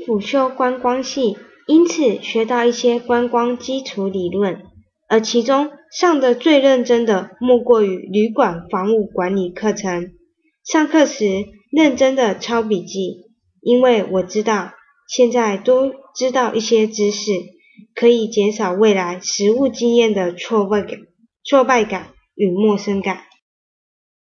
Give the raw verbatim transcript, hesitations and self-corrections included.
辅修观光系，因此学到一些观光基础理论，而其中上得最认真的莫过于旅馆房务管理课程。上课时认真的抄笔记，因为我知道现在多知道一些知识，可以减少未来实务经验的挫败感、挫败感与陌生感。